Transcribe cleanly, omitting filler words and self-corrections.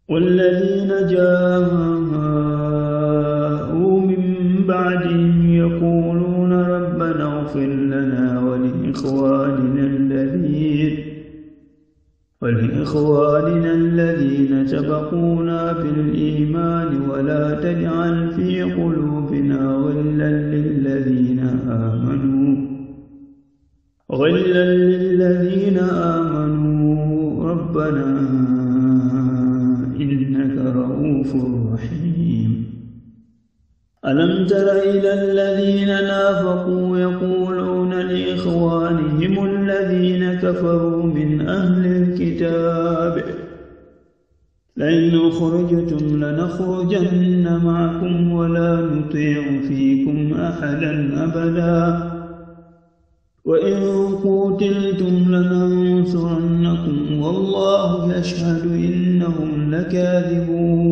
والذين جاءوا من بعدهم يقولون ربنا اغفر لنا ولإخواننا الذين سبقونا بالإيمان ولا تجعل في قلوبنا غلا للذين آمنوا ربنا إنك رؤوف رحيم. ألم تر إلى الذين نافقوا يقولون لإخوانهم الذين كفروا من أهل الكتاب لئن أخرجتم لنخرجن معكم ولا نطيع فيكم أحدا أبدا وإن قوتلتم لننصرنكم والله يشهد إنهم لكاذبون.